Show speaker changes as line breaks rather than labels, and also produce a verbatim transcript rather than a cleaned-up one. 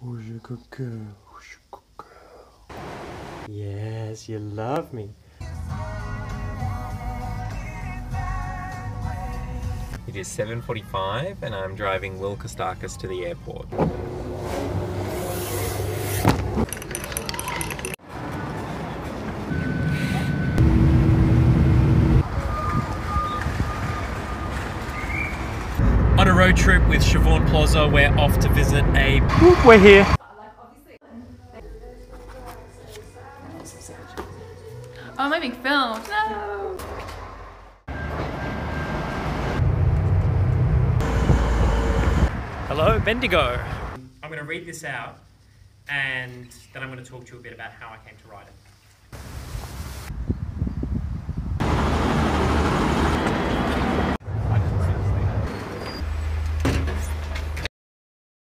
Who's your good girl? Who's your good girl? Yes, you love me. It is seven forty-five and I'm driving Will Kostakis to the airport. On a road trip with Siobhan Plaza, we're off to visit a... Whoop, we're here!
Oh, I'm being filmed. No!
Hello, Bendigo! I'm going to read this out and then I'm going to talk to you a bit about how I came to write it.